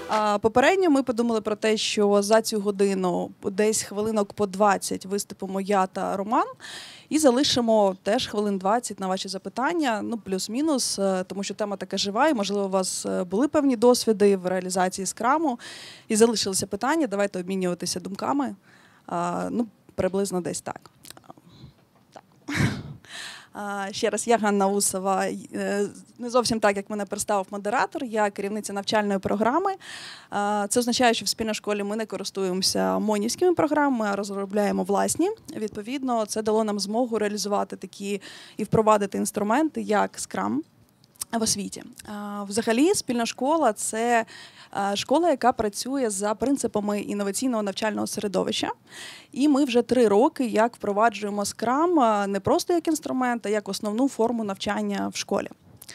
Попередньо ми подумали про те, що за цю годину десь хвилинок по 20 виступимо я та Роман. І залишимо теж хвилин 20 на ваші запитання, ну плюс-мінус, тому що тема така жива, і, можливо, у вас були певні досвіди в реалізації скраму, і залишилися питання, давайте обмінюватися думками, ну, приблизно десь так. Ще раз, я Ганна Усова, не зовсім так, як мене представив модератор, я керівниця навчальної програми. Це означає, що в спільній школі ми не користуємося монівськими програмами, а розробляємо власні. Відповідно, це дало нам змогу реалізувати такі і впровадити інструменти, як Scrum в освіті. Взагалі, спільна школа – це школа, яка працює за принципами інноваційного навчального середовища. І ми вже 3 роки як впроваджуємо Scrum не просто як інструмент, а як основну форму навчання в школі.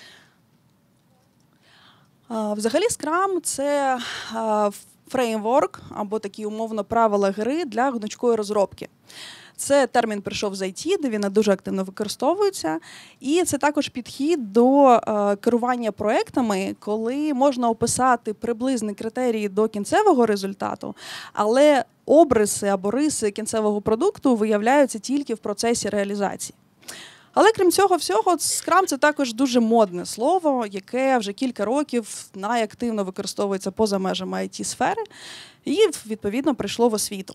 Взагалі, Scrum – це фреймворк або такі умовно правила гри для гнучкої розробки. Це термін прийшов з IT, де він дуже активно використовується. І це також підхід до керування проектами, коли можна описати приблизні критерії до кінцевого результату, але обриси або риси кінцевого продукту виявляються тільки в процесі реалізації. Але крім цього всього, Scrum – це також дуже модне слово, яке вже кілька років найактивно використовується поза межами IT-сфери і, відповідно, прийшло в освіту.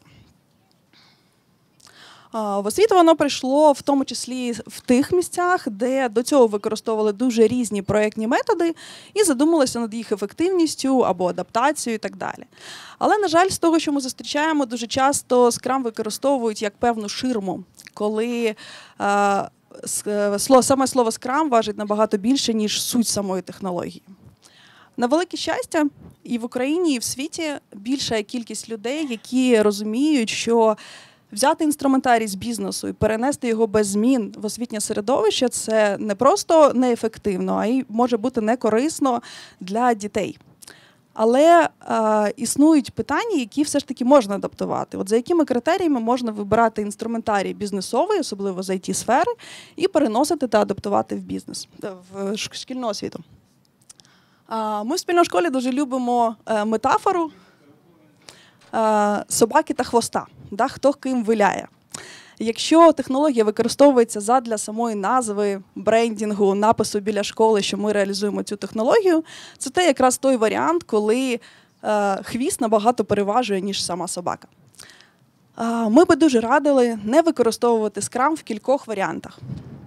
В освіту воно прийшло в тому числі в тих місцях, де до цього використовували дуже різні проєктні методи і задумалися над їх ефективністю або адаптацією і так далі. Але, на жаль, з того, що ми зустрічаємо, дуже часто Scrum використовують як певну ширму, коли саме слово Scrum важить набагато більше, ніж суть самої технології. На велике щастя, і в Україні, і в світі більша кількість людей, які розуміють, що взяти інструментарій з бізнесу і перенести його без змін в освітнє середовище – це не просто неефективно, а й може бути некорисно для дітей. Але існують питання, які все ж таки можна адаптувати. От за якими критеріями можна вибирати інструментарій бізнесовий, особливо з IT-сфери, і переносити та адаптувати в бізнес, в шкільну освіту. Ми в спільній школі дуже любимо метафору собаки та хвоста, да, хто ким виляє. Якщо технологія використовується задля самої назви, брендінгу, напису біля школи, що ми реалізуємо цю технологію, це якраз той варіант, коли хвіст набагато переважує, ніж сама собака. Ми би дуже радили не використовувати Scrum в кількох варіантах.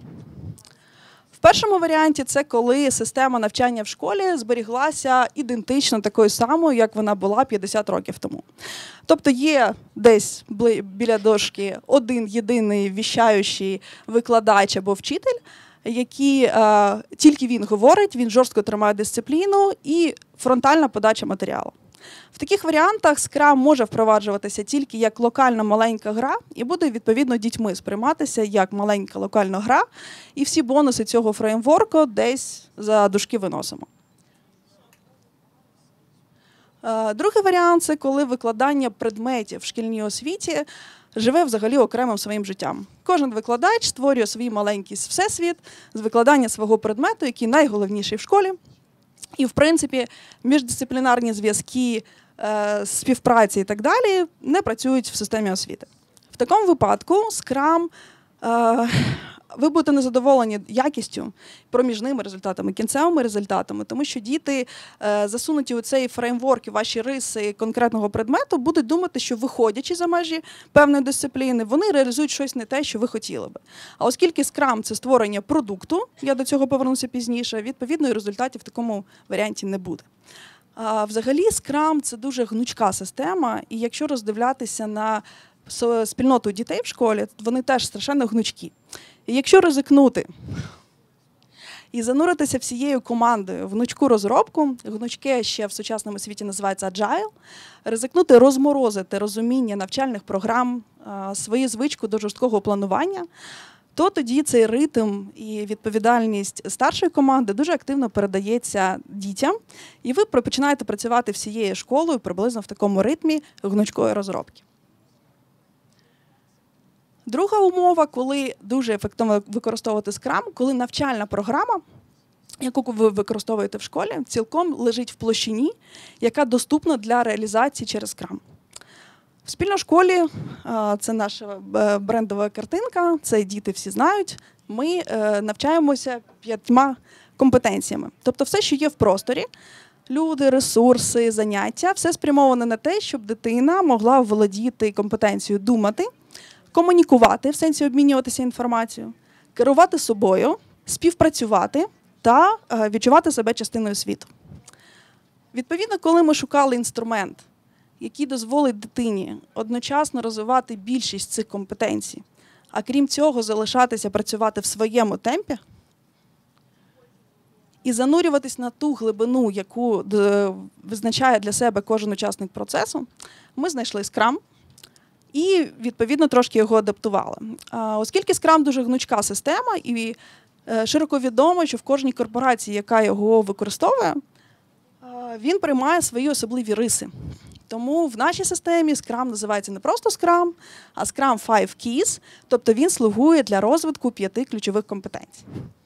В першому варіанті це коли система навчання в школі зберіглася ідентично такою самою, як вона була 50 років тому. Тобто є десь біля дошки один єдиний віщаючий викладач або вчитель, який тільки він говорить, він жорстко тримає дисципліну і фронтальна подача матеріалу. В таких варіантах Scrum може впроваджуватися тільки як локальна маленька гра і буде, відповідно, дітьми сприйматися як маленька локальна гра, і всі бонуси цього фреймворку десь за дужки виносимо. Другий варіант – це коли викладання предметів в шкільній освіті живе взагалі окремим своїм життям. Кожен викладач створює свій маленький всесвіт з викладання свого предмету, який найголовніший в школі. І, в принципі, міждисциплінарні зв'язки, співпраці і так далі не працюють в системі освіти. В такому випадку Scrum, ви будете незадоволені якістю, проміжними результатами, кінцевими результатами, тому що діти, засунуті у цей фреймворк і ваші риси конкретного предмету, будуть думати, що виходячи за межі певної дисципліни, вони реалізують щось не те, що ви хотіли би. А оскільки Scrum – це створення продукту, я до цього повернуся пізніше, відповідно, і результатів в такому варіанті не буде. Взагалі, Scrum – це дуже гнучка система, і якщо роздивлятися на спільноту дітей в школі, вони теж страшенно гнучкі. І якщо ризикнути і зануритися всією командою в гнучку розробку, гнучке ще в сучасному світі називається Agile, ризикнути розморозити розуміння навчальних програм, свою звичку до жорсткого планування, то тоді цей ритм і відповідальність старшої команди дуже активно передається дітям, і ви починаєте працювати всією школою приблизно в такому ритмі гнучкої розробки. Друга умова, коли дуже ефективно використовувати Scrum, коли навчальна програма яку ви використовуєте в школі, цілком лежить в площині, яка доступна для реалізації через Scrum. В спільній школі, це наша брендова картинка, це діти всі знають, ми навчаємося 5 компетенціями. Тобто все, що є в просторі, люди, ресурси, заняття, все спрямоване на те, щоб дитина могла володіти компетенцією думати, комунікувати, в сенсі обмінюватися інформацією, керувати собою, співпрацювати та відчувати себе частиною світу. Відповідно, коли ми шукали інструмент, який дозволить дитині одночасно розвивати більшість цих компетенцій, а крім цього залишатися працювати в своєму темпі і занурюватись на ту глибину, яку визначає для себе кожен учасник процесу, ми знайшли Scrum і, відповідно, трошки його адаптували. Оскільки Scrum дуже гнучка система, і широко відомо, що в кожній корпорації, яка його використовує, він приймає свої особливі риси. Тому в нашій системі Scrum називається не просто Scrum, а Scrum 5 Keys, тобто він слугує для розвитку 5 ключових компетенцій.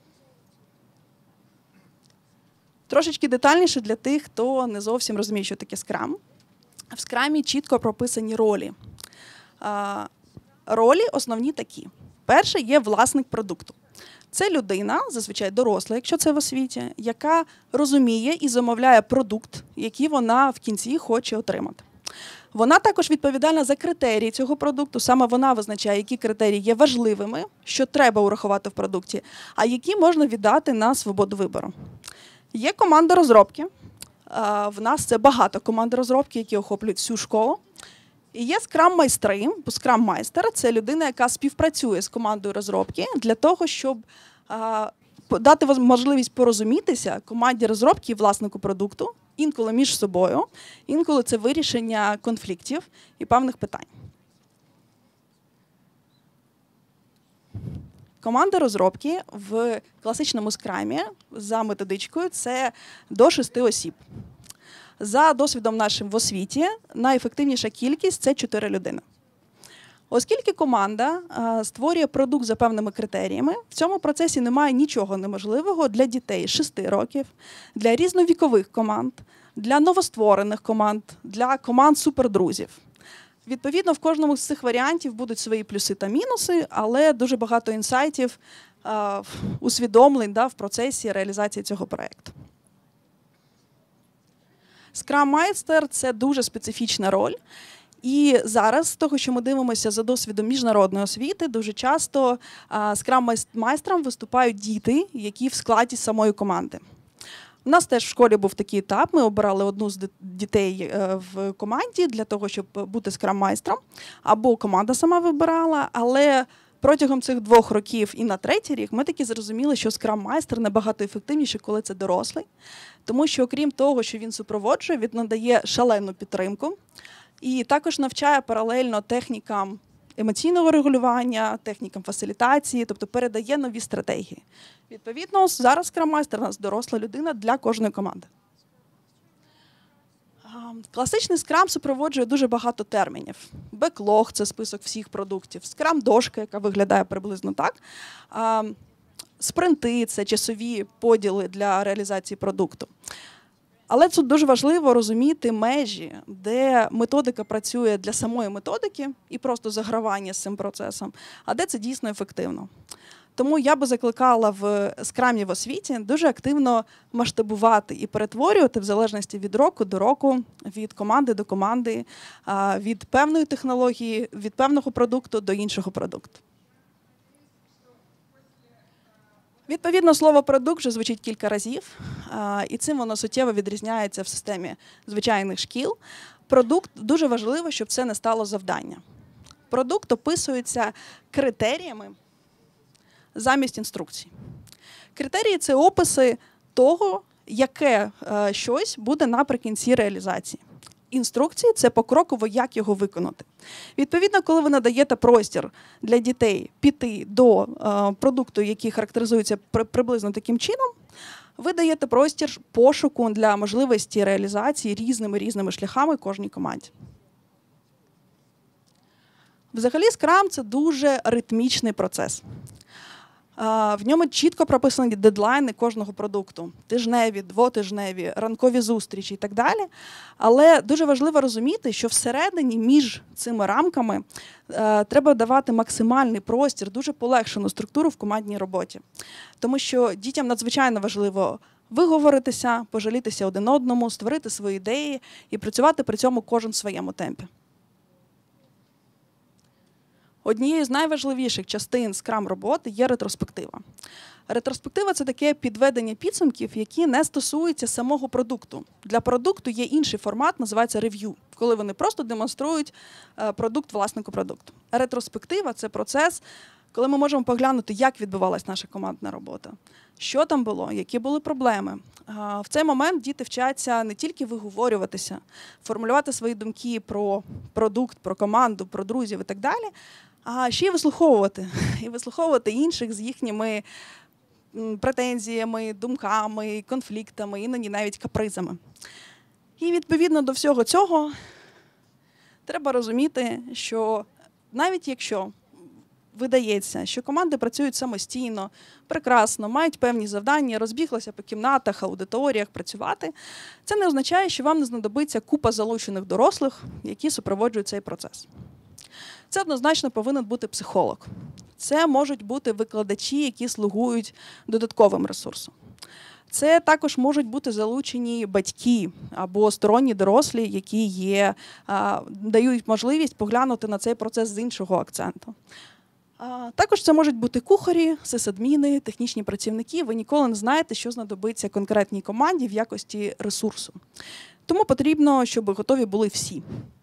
Трошечки детальніше для тих, хто не зовсім розуміє, що таке Scrum. В Scrum чітко прописані ролі. Ролі основні такі. Перше є власник продукту. Це людина, зазвичай доросла, якщо це в освіті, яка розуміє і замовляє продукт, який вона в кінці хоче отримати. Вона також відповідальна за критерії цього продукту, саме вона визначає, які критерії є важливими, що треба урахувати в продукті, а які можна віддати на свободу вибору. Є команда розробки. В нас це багато команд розробки, які охоплюють всю школу. І є скрам-майстри. Скрам-майстер – це людина, яка співпрацює з командою розробки для того, щоб дати можливість порозумітися команді розробки і власнику продукту, інколи між собою, інколи це вирішення конфліктів і певних питань. Команда розробки в класичному скрамі за методичкою – це до 6 осіб. За досвідом нашим в освіті, найефективніша кількість – це 4 людини. Оскільки команда створює продукт за певними критеріями, в цьому процесі немає нічого неможливого для дітей 6 років, для різновікових команд, для новостворених команд, для команд супердрузів. Відповідно, в кожному з цих варіантів будуть свої плюси та мінуси, але дуже багато інсайтів, усвідомлень в процесі реалізації цього проєкту. Скрам-майстер – це дуже специфічна роль. І зараз, з того, що ми дивимося за досвідом міжнародної освіти, дуже часто скрам-майстрам виступають діти, які в складі самої команди. У нас теж в школі був такий етап, ми обирали одну з дітей в команді для того, щоб бути скрам-майстром, або команда сама вибирала, але протягом цих 2 років і на 3-й рік ми таки зрозуміли, що скрам-майстер набагато ефективніший, коли це дорослий, тому що окрім того, що він супроводжує, він надає шалену підтримку і також навчає паралельно технікам емоційного регулювання, технікам фасилітації, тобто передає нові стратегії. Відповідно, зараз скрам-майстер у нас доросла людина для кожної команди. Класичний скрам супроводжує дуже багато термінів. Беклог – це список всіх продуктів, скрам-дошка, яка виглядає приблизно так. Спринти – це часові поділи для реалізації продукту. Але тут дуже важливо розуміти межі, де методика працює для самої методики і просто загравання з цим процесом, а де це дійсно ефективно. Тому я би закликала в скрамі в освіті дуже активно масштабувати і перетворювати в залежності від року до року, від команди до команди, від певної технології, від певного продукту до іншого продукту. Відповідно, слово «продукт» вже звучить кілька разів, і цим воно суттєво відрізняється в системі звичайних шкіл. Продукт – дуже важливо, щоб це не стало завдання. Продукт описується критеріями замість інструкцій. Критерії – це описи того, яке щось буде наприкінці реалізації. Інструкції – це покроково, як його виконати. Відповідно, коли ви надаєте простір для дітей піти до продукту, який характеризується приблизно таким чином, ви даєте простір пошуку для можливості реалізації різними шляхами кожній команді. Взагалі, Scrum – це дуже ритмічний процес. В ньому чітко прописані дедлайни кожного продукту. Тижневі, двотижневі, ранкові зустрічі і так далі. Але дуже важливо розуміти, що всередині між цими рамками треба давати максимальний простір, дуже полегшену структуру в командній роботі. Тому що дітям надзвичайно важливо виговоритися, пожалітися один одному, створити свої ідеї і працювати при цьому кожен в своєму темпі. Однією з найважливіших частин Scrum-роботи є ретроспектива. Ретроспектива – це таке підведення підсумків, які не стосуються самого продукту. Для продукту є інший формат, називається рев'ю, коли вони просто демонструють продукт власнику продукту. Ретроспектива – це процес, коли ми можемо поглянути, як відбувалася наша командна робота, що там було, які були проблеми. В цей момент діти вчаться не тільки виговорюватися, формулювати свої думки про продукт, про команду, про друзів і так далі, а ще й вислуховувати. І вислуховувати інших з їхніми претензіями, думками, конфліктами, іноді навіть капризами. І відповідно до всього цього треба розуміти, що навіть якщо видається, що команди працюють самостійно, прекрасно, мають певні завдання, розбіглися по кімнатах, аудиторіях працювати, це не означає, що вам не знадобиться купа залучених дорослих, які супроводжують цей процес. Це однозначно повинен бути психолог. Це можуть бути викладачі, які слугують додатковим ресурсом. Це також можуть бути залучені батьки або сторонні дорослі, які дають можливість поглянути на цей процес з іншого акценту. Також це можуть бути кухарі, сисадміни, технічні працівники. Ви ніколи не знаєте, що знадобиться конкретній команді в якості ресурсу. Тому потрібно, щоб готові були всі.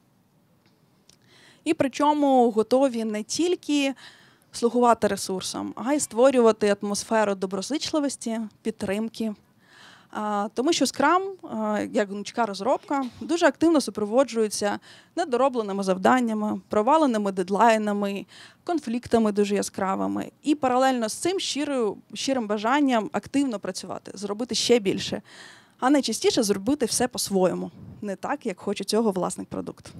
І причому готові не тільки слугувати ресурсом, а й створювати атмосферу доброзичливості, підтримки. Тому що Scrum, як гнучка розробка, дуже активно супроводжується недоробленими завданнями, проваленими дедлайнами, конфліктами дуже яскравими. І паралельно з цим щирим бажанням активно працювати, зробити ще більше, а найчастіше зробити все по-своєму, не так, як хоче цього власник продукту.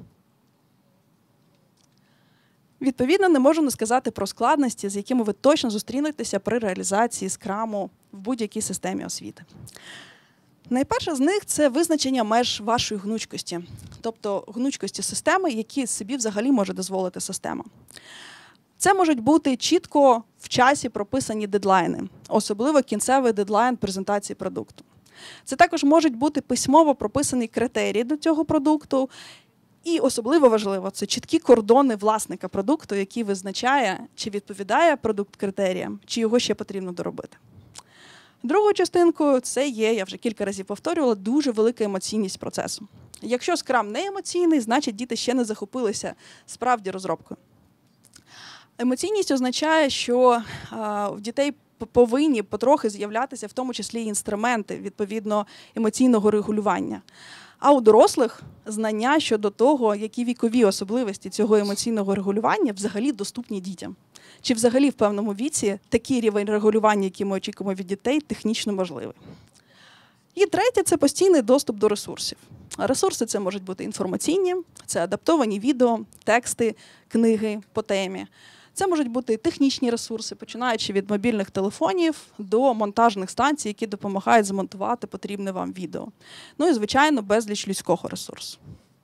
Відповідно, не можу не сказати про складності, з якими ви точно зустрінетеся при реалізації скраму в будь-якій системі освіти. Найперше з них – це визначення меж вашої гнучкості, тобто гнучкості системи, які собі взагалі може дозволити система. Це можуть бути чітко в часі прописані дедлайни, особливо кінцевий дедлайн презентації продукту. Це також можуть бути письмово прописані критерії до цього продукту, і особливо важливо – це чіткі кордони власника продукту, який визначає, чи відповідає продукт критеріям, чи його ще потрібно доробити. Другою частинкою це є, я вже кілька разів повторювала, дуже велика емоційність процесу. Якщо Scrum не емоційний, значить діти ще не захопилися справді розробкою. Емоційність означає, що в дітей повинні потрохи з'являтися в тому числі інструменти, відповідно, емоційного регулювання. А у дорослих знання щодо того, які вікові особливості цього емоційного регулювання взагалі доступні дітям. Чи взагалі в певному віці такий рівень регулювання, який ми очікуємо від дітей, технічно можливий. І третє – це постійний доступ до ресурсів. Ресурси це можуть бути інформаційні, це адаптовані відео, тексти, книги по темі. Це можуть бути технічні ресурси, починаючи від мобільних телефонів до монтажних станцій, які допомагають змонтувати потрібне вам відео. Ну і, звичайно, безліч людського ресурсу.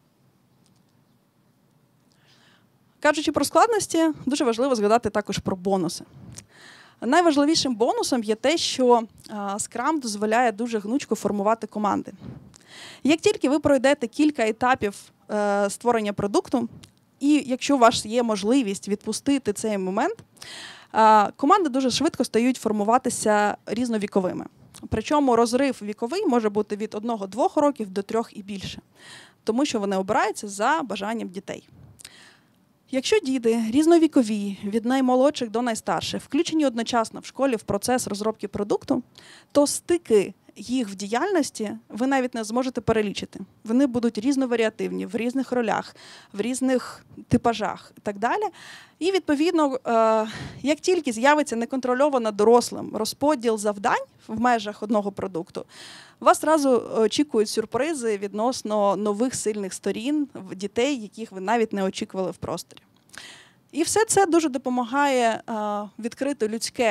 Кажучи про складності, дуже важливо згадати також про бонуси. Найважливішим бонусом є те, що Scrum дозволяє дуже гнучко формувати команди. Як тільки ви пройдете кілька етапів створення продукту, і якщо у вас є можливість відпустити цей момент, команди дуже швидко стають формуватися різновіковими. Причому розрив віковий може бути від 1-2 років до 3 і більше, тому що вони обираються за бажанням дітей. Якщо діти різновікові, від наймолодших до найстарших, включені одночасно в школі в процес розробки продукту, то стики їх в діяльності ви навіть не зможете перелічити. Вони будуть різноваріативні, в різних ролях, в різних типажах і так далі. І, відповідно, як тільки з'явиться неконтрольовано дорослим розподіл завдань в межах одного продукту, вас одразу очікують сюрпризи відносно нових сильних сторін в дітей, яких ви навіть не очікували в просторі. І все це дуже допомагає відкрити людське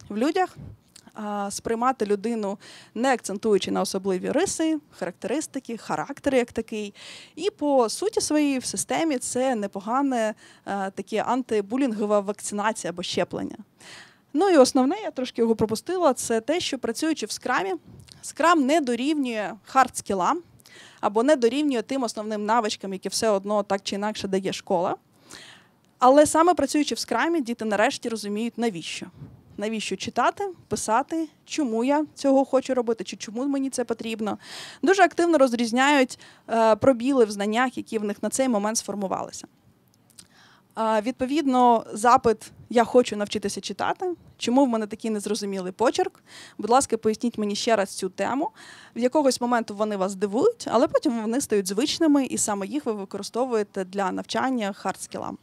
в людях, сприймати людину, не акцентуючи на особливі риси, характеристики, характер як такий. І по суті своїй в системі це непогане таке антибулінгова вакцинація або щеплення. Ну і основне, я трошки його пропустила, це те, що працюючи в скрамі, скрам не дорівнює хард-скілам або не дорівнює тим основним навичкам, які все одно так чи інакше дає школа. Але саме працюючи в скрамі, діти нарешті розуміють, навіщо. Навіщо читати, писати, чому я цього хочу робити, чи чому мені це потрібно. Дуже активно розрізняють пробіли в знаннях, які в них на цей момент сформувалися. Відповідно, запит «я хочу навчитися читати», чому в мене такий незрозумілий почерк, будь ласка, поясніть мені ще раз цю тему. В якогось моменту вони вас дивують, але потім вони стають звичними, і саме їх ви використовуєте для навчання хард-скілам.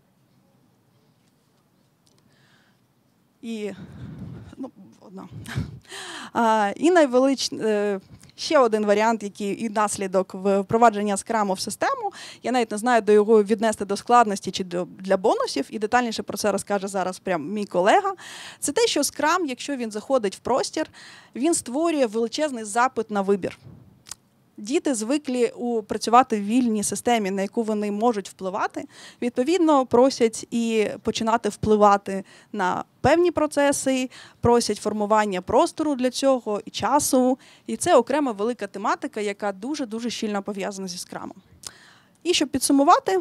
І ще один варіант, який і наслідок впровадження скраму в систему. Я навіть не знаю, до його віднести до складності чи для бонусів, і детальніше про це розкаже зараз прям мій колега. Це те, що скрам, якщо він заходить в простір, він створює величезний запит на вибір. Діти звиклі працювати в вільній системі, на яку вони можуть впливати, відповідно, просять і починати впливати на певні процеси, просять формування простору для цього і часу. І це окрема велика тематика, яка дуже-дуже щільно пов'язана зі скрамом. І щоб підсумувати,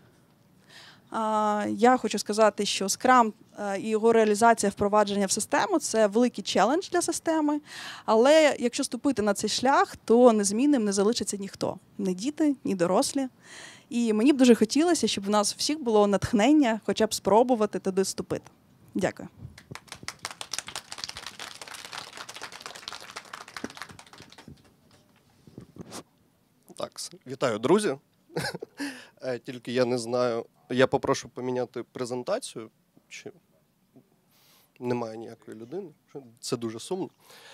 я хочу сказати, що скрам і його реалізація впровадження в систему – це великий челендж для системи, але якщо ступити на цей шлях, то незмінним не залишиться ніхто – ні діти, ні дорослі. І мені б дуже хотілося, щоб у нас всіх було натхнення хоча б спробувати туди вступити. Дякую. Так, вітаю, друзі. Тільки я не знаю, я попрошу поміняти презентацію, чи немає ніякої людини. Це дуже сумно.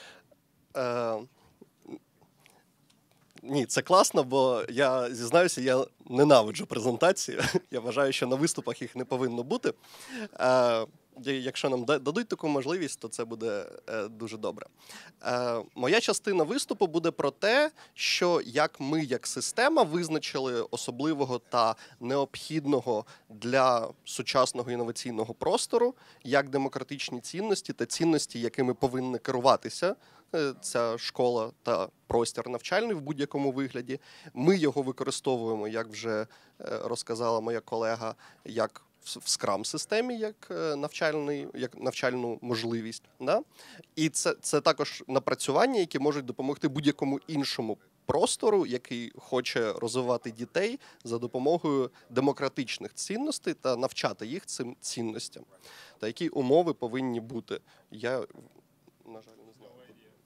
Ні, це класно, бо я зізнаюся, я ненавиджу презентації. Я вважаю, що на виступах їх не повинно бути. Якщо нам дадуть таку можливість, то це буде дуже добре. Моя частина виступу буде про те, що як ми, як система, визначили особливого та необхідного для сучасного інноваційного простору, як демократичні цінності та цінності, якими повинна керуватися ця школа та простір навчальний в будь-якому вигляді. Ми його використовуємо, як вже розказала моя колега, як в скрам-системі, як навчальну можливість. Да? І це також напрацювання, які можуть допомогти будь-якому іншому простору, який хоче розвивати дітей за допомогою демократичних цінностей та навчати їх цим цінностям. Та які умови повинні бути. Я, на жаль, не знаю.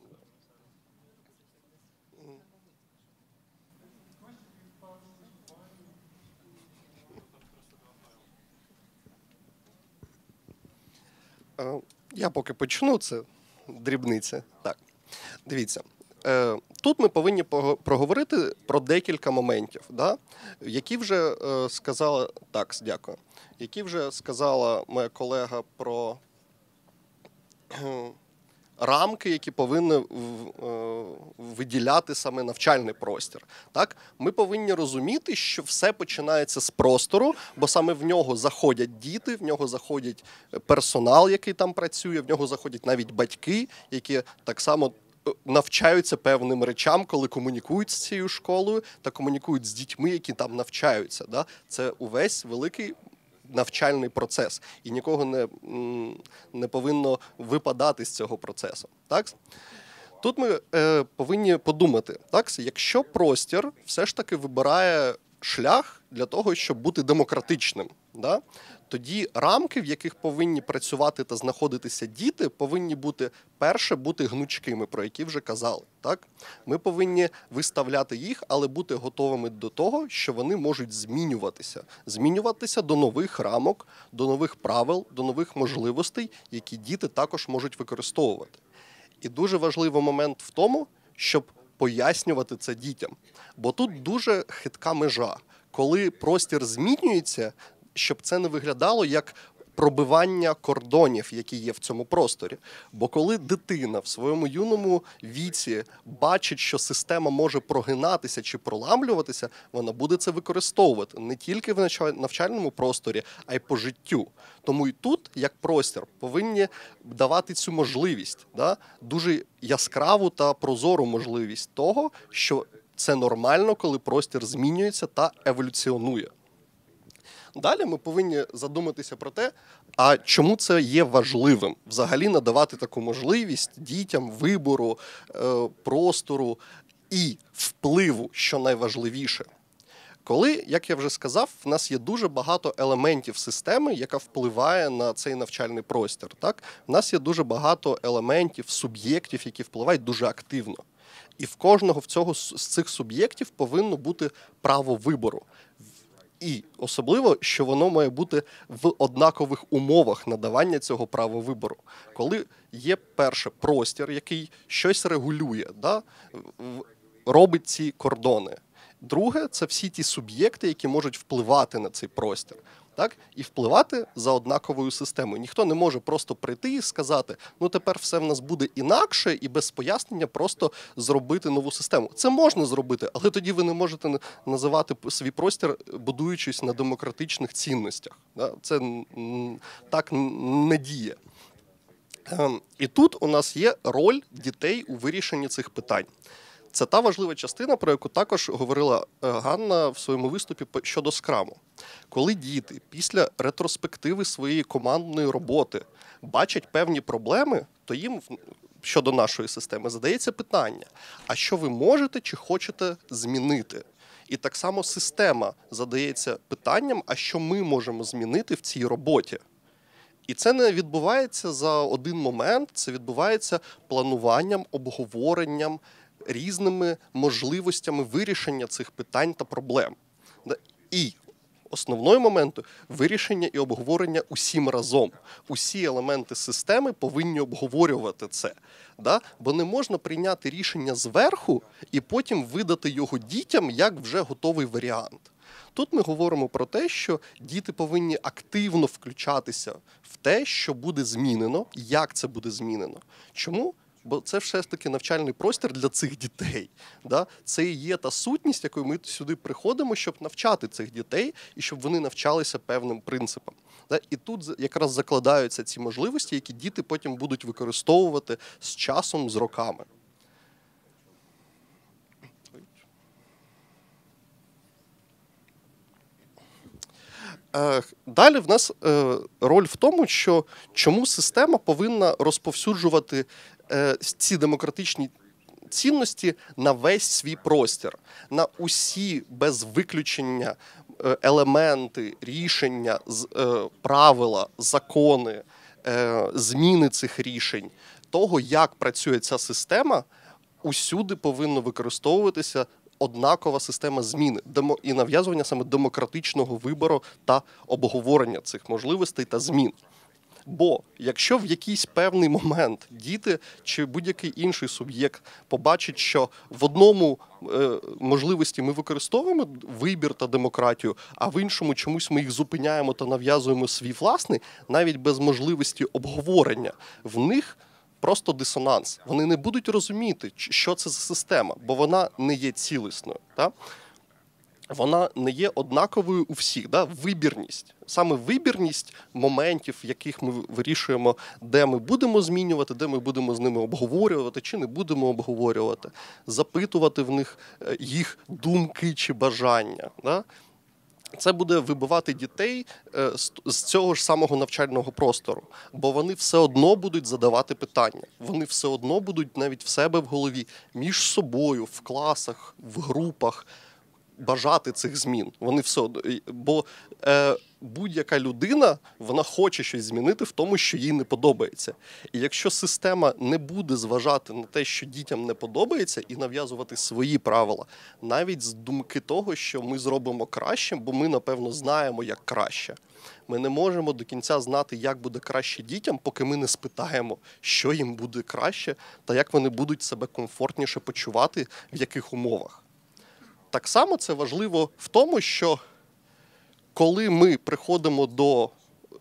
Я поки почну, це дрібниця. Так, дивіться. Тут ми повинні проговорити про декілька моментів, да? Які вже сказала, так, дякую, які вже сказала моя колега про рамки, які повинні виділяти саме навчальний простір. Так? Ми повинні розуміти, що все починається з простору, бо саме в нього заходять діти, в нього заходять персонал, який там працює, в нього заходять навіть батьки, які так само навчаються певним речам, коли комунікують з цією школою та комунікують з дітьми, які там навчаються. Да? Це увесь великий навчальний процес, і нікого не повинно випадати з цього процесу. Так? Тут ми повинні подумати, так? Якщо простір все ж таки вибирає шлях для того, щоб бути демократичним, да? Тоді рамки, в яких повинні працювати та знаходитися діти, повинні бути, перше, бути гнучкими, про які вже казали. Так? Ми повинні виставляти їх, але бути готовими до того, що вони можуть змінюватися. Змінюватися до нових рамок, до нових правил, до нових можливостей, які діти також можуть використовувати. І дуже важливий момент в тому, щоб пояснювати це дітям. Бо тут дуже хитка межа. Коли простір змінюється, щоб це не виглядало як пробивання кордонів, які є в цьому просторі. Бо коли дитина в своєму юному віці бачить, що система може прогинатися чи проламлюватися, вона буде це використовувати не тільки в навчальному просторі, а й по життю. Тому і тут, як простір, повинні давати цю можливість, да? Дуже яскраву та прозору можливість того, що це нормально, коли простір змінюється та еволюціонує. Далі ми повинні задуматися про те, а чому це є важливим взагалі надавати таку можливість дітям вибору, простору і впливу, що найважливіше. Коли, як я вже сказав, в нас є дуже багато елементів системи, яка впливає на цей навчальний простір. Так? В нас є дуже багато елементів, суб'єктів, які впливають дуже активно. І в кожного з цих суб'єктів повинно бути право вибору. І особливо, що воно має бути в однакових умовах надавання цього права вибору. Коли є, перше, простір, який щось регулює, да, робить ці кордони. Друге, це всі ті суб'єкти, які можуть впливати на цей простір. Так? І впливати за однаковою системою. Ніхто не може просто прийти і сказати, ну тепер все в нас буде інакше, і без пояснення просто зробити нову систему. Це можна зробити, але тоді ви не можете називати свій простір, будуючись на демократичних цінностях. Це так не діє. І тут у нас є роль дітей у вирішенні цих питань. Це та важлива частина, про яку також говорила Ганна в своєму виступі щодо скраму. Коли діти після ретроспективи своєї командної роботи бачать певні проблеми, то їм щодо нашої системи задається питання, а що ви можете чи хочете змінити? І так само система задається питанням, а що ми можемо змінити в цій роботі? І це не відбувається за один момент, це відбувається плануванням, обговоренням, різними можливостями вирішення цих питань та проблем. І основною моментом – вирішення і обговорення усім разом. Усі елементи системи повинні обговорювати це. Бо не можна прийняти рішення зверху і потім видати його дітям як вже готовий варіант. Тут ми говоримо про те, що діти повинні активно включатися в те, що буде змінено, як це буде змінено. Чому? Бо це все ж таки навчальний простір для цих дітей. Це і є та сутність, якою ми сюди приходимо, щоб навчати цих дітей і щоб вони навчалися певним принципам. І тут якраз закладаються ці можливості, які діти потім будуть використовувати з часом, з роками. Далі в нас роль в тому, що чому система повинна розповсюджувати ці демократичні цінності на весь свій простір, на усі без виключення елементи, рішення, правила, закони, зміни цих рішень, того, як працює ця система, усюди повинно використовуватися однакова система зміни і нав'язування саме демократичного вибору та обговорення цих можливостей та змін. Бо якщо в якийсь певний момент діти чи будь-який інший суб'єкт побачить, що в одному можливості ми використовуємо вибір та демократію, а в іншому чомусь ми їх зупиняємо та нав'язуємо свій власний, навіть без можливості обговорення, в них просто дисонанс. Вони не будуть розуміти, що це за система, бо вона не є цілісною. Вона не є однаковою у всіх. Вибірність. Саме вибірність моментів, в яких ми вирішуємо, де ми будемо змінювати, де ми будемо з ними обговорювати, чи не будемо обговорювати, запитувати в них їх думки чи бажання. Це буде вибивати дітей з цього ж самого навчального простору, бо вони все одно будуть задавати питання, вони все одно будуть навіть в себе в голові, між собою, в класах, в групах, бажати цих змін. Вони все одно, бо будь-яка людина, вона хоче щось змінити в тому, що їй не подобається. І якщо система не буде зважати на те, що дітям не подобається, і нав'язувати свої правила, навіть з думки того, що ми зробимо краще, бо ми, напевно, знаємо, як краще. Ми не можемо до кінця знати, як буде краще дітям, поки ми не спитаємо, що їм буде краще, та як вони будуть себе комфортніше почувати, в яких умовах. Так само це важливо в тому, що коли ми приходимо до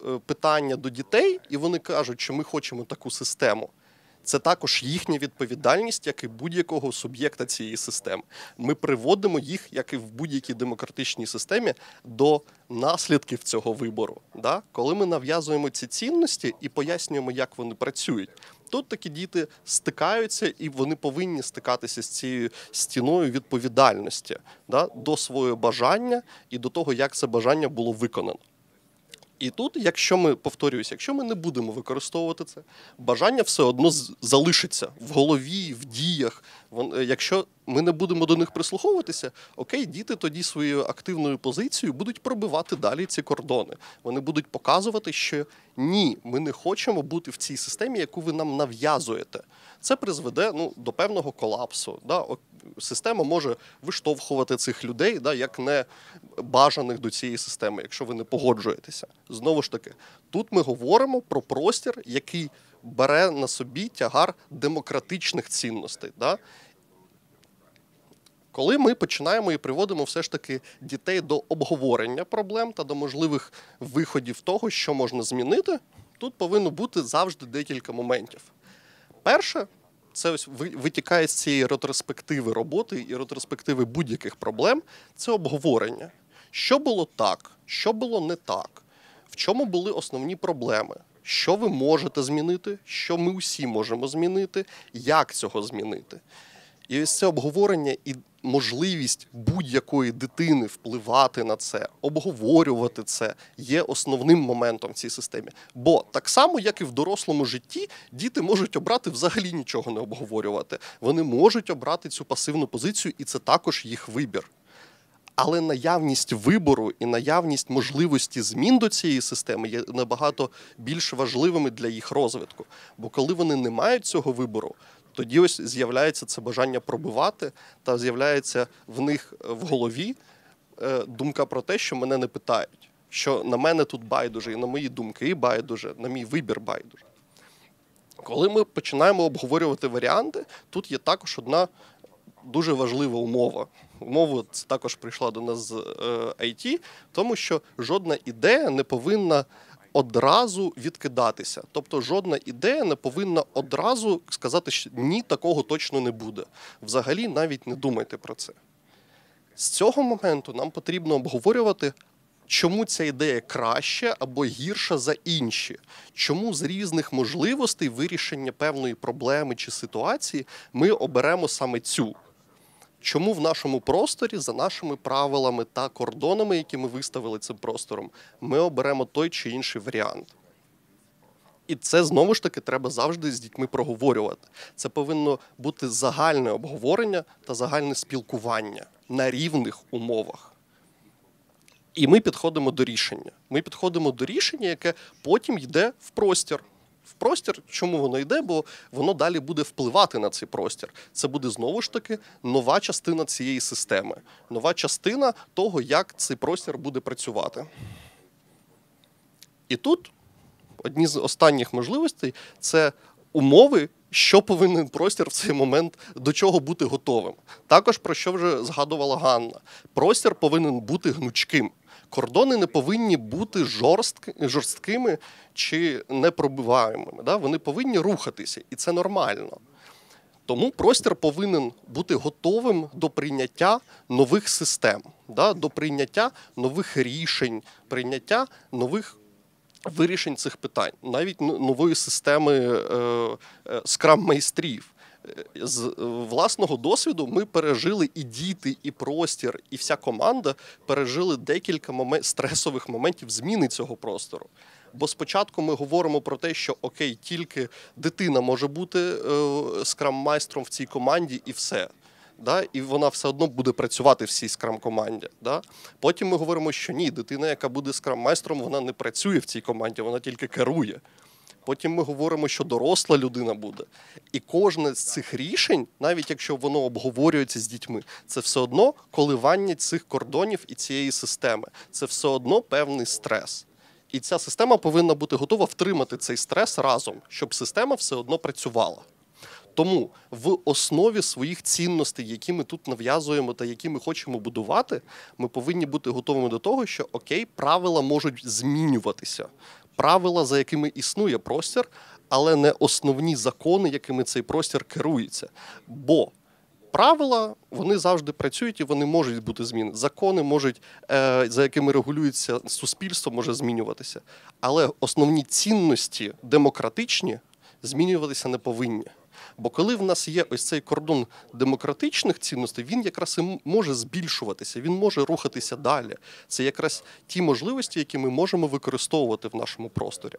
питання до дітей, і вони кажуть, що ми хочемо таку систему, це також їхня відповідальність, як і будь-якого суб'єкта цієї системи. Ми приводимо їх, як і в будь-якій демократичній системі, до наслідків цього вибору. Да? Коли ми нав'язуємо ці цінності і пояснюємо, як вони працюють, тут такі діти стикаються, і вони повинні стикатися з цією стіною відповідальності, да? До свого бажання і до того, як це бажання було виконано. І тут, якщо ми не будемо використовувати це, бажання все одно залишиться в голові, в діях. Якщо ми не будемо до них прислуховуватися, окей, діти тоді своєю активною позицією будуть пробивати далі ці кордони. Вони будуть показувати, що ні, ми не хочемо бути в цій системі, яку ви нам нав'язуєте. Це призведе до певного колапсу. Да? Система може виштовхувати цих людей, да, як не бажаних до цієї системи, якщо ви не погоджуєтеся. Знову ж таки, тут ми говоримо про простір, який бере на собі тягар демократичних цінностей. Да? Коли ми починаємо і приводимо все ж таки дітей до обговорення проблем та до можливих виходів того, що можна змінити, тут повинно бути завжди декілька моментів. Перше, це ось витікає з цієї ретроспективи роботи і ретроспективи будь-яких проблем, це обговорення. Що було так, що було не так, в чому були основні проблеми, що ви можете змінити, що ми всі можемо змінити, як цього змінити. І ось це обговорення і можливість будь-якої дитини впливати на це, обговорювати це, є основним моментом в цій системі. Бо так само, як і в дорослому житті, діти можуть обрати взагалі нічого не обговорювати. Вони можуть обрати цю пасивну позицію, і це також їх вибір. Але наявність вибору і наявність можливості змін до цієї системи є набагато більш важливими для їх розвитку. Бо коли вони не мають цього вибору, тоді ось з'являється це бажання пробивати, та з'являється в них в голові думка про те, що мене не питають, що на мене тут байдуже, і на мої думки байдуже, на мій вибір байдуже. Коли ми починаємо обговорювати варіанти, тут є також одна дуже важлива умова. Умова це також прийшла до нас з IT, тому що жодна ідея не повинна одразу відкидатися. Тобто жодна ідея не повинна одразу сказати, що ні, такого точно не буде. Взагалі навіть не думайте про це. З цього моменту нам потрібно обговорювати, чому ця ідея краща або гірша за інші. Чому з різних можливостей вирішення певної проблеми чи ситуації ми оберемо саме цю. Чому в нашому просторі, за нашими правилами та кордонами, які ми виставили цим простором, ми оберемо той чи інший варіант. І це, знову ж таки, треба завжди з дітьми проговорювати. Це повинно бути загальне обговорення та загальне спілкування на рівних умовах. І ми підходимо до рішення. Ми підходимо до рішення, яке потім йде в простір. В простір, чому воно йде? Бо воно далі буде впливати на цей простір. Це буде, знову ж таки, нова частина цієї системи. Нова частина того, як цей простір буде працювати. І тут одні з останніх можливостей – це умови, що повинен простір в цей момент, до чого бути готовим. Також, про що вже згадувала Ганна. Простір повинен бути гнучким. Кордони не повинні бути жорсткими чи непробиваємими. Да? Вони повинні рухатися, і це нормально. Тому простір повинен бути готовим до прийняття нових систем, да? До прийняття нових рішень, прийняття нових вирішень цих питань, навіть нової системи скрам-майстрів. З власного досвіду ми пережили і діти, і простір, і вся команда пережили декілька стресових моментів зміни цього простору. Бо спочатку ми говоримо про те, що окей, тільки дитина може бути скрам-майстром в цій команді і все. Да? І вона все одно буде працювати в цій скрам-команді. Да? Потім ми говоримо, що ні, дитина, яка буде скрам-майстром, вона не працює в цій команді, вона тільки керує. Потім ми говоримо, що доросла людина буде. І кожне з цих рішень, навіть якщо воно обговорюється з дітьми, це все одно коливання цих кордонів і цієї системи. Це все одно певний стрес. І ця система повинна бути готова втримати цей стрес разом, щоб система все одно працювала. Тому в основі своїх цінностей, які ми тут нав'язуємо та які ми хочемо будувати, ми повинні бути готовими до того, що окей, правила можуть змінюватися. Правила, за якими існує простір, але не основні закони, якими цей простір керується. Бо правила, вони завжди працюють і вони можуть бути змінені. Закони можуть, за якими регулюється суспільство, може змінюватися. Але основні цінності демократичні змінюватися не повинні. Бо коли в нас є ось цей кордон демократичних цінностей, він якраз і може збільшуватися, він може рухатися далі. Це якраз ті можливості, які ми можемо використовувати в нашому просторі.